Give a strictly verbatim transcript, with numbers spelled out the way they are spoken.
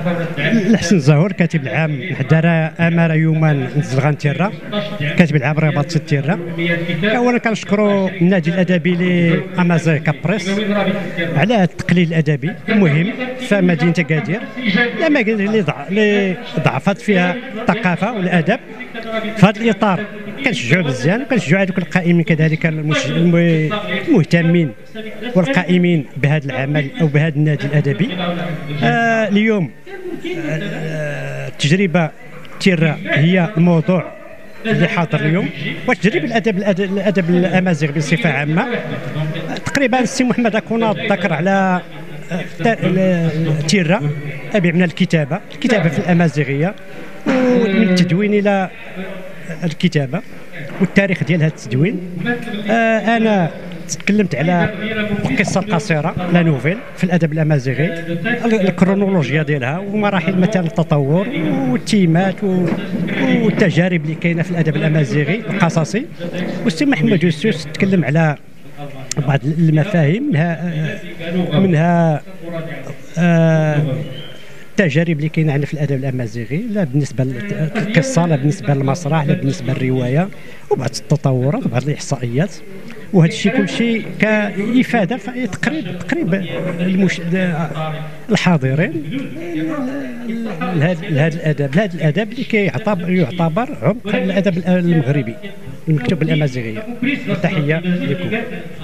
الحسن الزهور كاتب العام دار امر يوما نزل غنتيرا، كاتب العام رباط ستيرا. اولا كنشكروا النادي الادبي لامازيغ كابريس على هذا التقليل الادبي المهم في مدينه اكادير، الاماكن اللي ضعفت فيها الثقافه والادب. في هذا الاطار كنشجعوا مزيان، وكنشجعوا هذوك القائمين كذلك المهتمين والقائمين بهذا العمل او بهذا النادي الادبي. آه اليوم آه التجربه تيرا هي الموضوع اللي حاضر اليوم، وتجربه الادب الادب الامازيغي بصفه عامه. تقريبا السي محمد اكوناط ذكر على تيرا ابي من الكتابه الكتابه في الامازيغيه، ومن التدوين الى الكتابه والتاريخ ديال هذا التدوين. آه انا تكلمت على القصه القصيره لا نوفيل في الادب الامازيغي، الكرونولوجيا ديالها ومراحل مثلا التطور والتيمات والتجارب اللي كاينه في الادب الامازيغي القصصي. والسي محمد يوسف تكلم على بعض المفاهيم منها منها آه التجارب اللي كاينه عندنا في الادب الامازيغي، لا بالنسبه للقصه لا بالنسبه للمسرح لا بالنسبه للروايه، وبعض التطورات وبعض الاحصائيات. وهذا الشيء كل شيء كافاده تقريب تقريب المش... الحاضرين لهذا الادب لهذا الادب اللي كيعتبر يعتبر عمق الادب المغربي المكتوب بالامازيغيه. تحيه لكم.